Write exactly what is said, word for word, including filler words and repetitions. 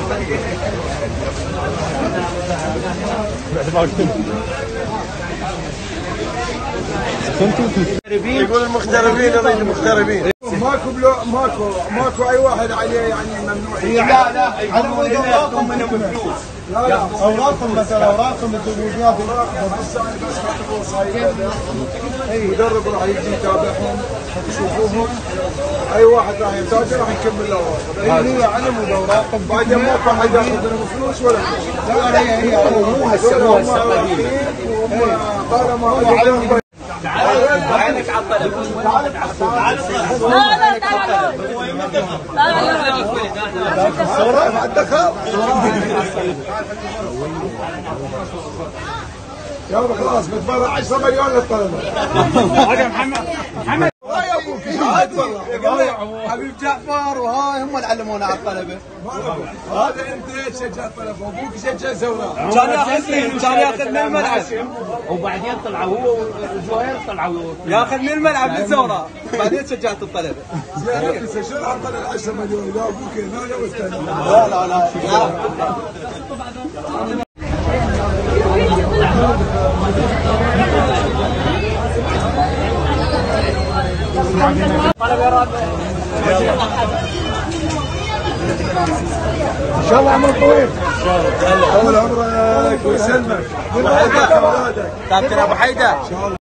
يقول المغتربين يريد المغتربين. ماكو بلو ماكو ماكو اي واحد عليه يعني ممنوع. لا لا يقولون هنا ياخذون منهم فلوس. لا لا اوراقهم مثلا اوراقهم التوجيهات بس انا بس خاطر صاير مدرب راح يجي يتابعهم يشوفوهم. اي واحد راح يتاجر راح يكمل له اوراقه. هي علم واوراقهم بعدين ماكو حد ياخذ منهم فلوس ولا لا لا هي هي مو هسه مو هسه قديمه. طالما عينك على الطلب. تعال تعال لا تعال تعال صورة عندك يلا خلاص بتبرع عشرة مليون للطلبة. هذا محمد محمد يا ابوك شاهد والله حبيب جعفر وهاي هم اللي علمونا على الطلبه. هذا انت شجع الطلبة وابوك شجع زوراء. كان ياخذ كان ياخذ من الملعب وبعدين طلعوا هو وزهير طلعوا ياخذ من الملعب للزوراء بعدين شجعت الطلبه. زين شو راح تطلع ال عشرة مليون؟ لا ابوك هنا والثاني. لا لا لا ان شاء الله عمر طويل. ان شاء الله. طول عمرك ويسلمك. كابتن ابو حيدر.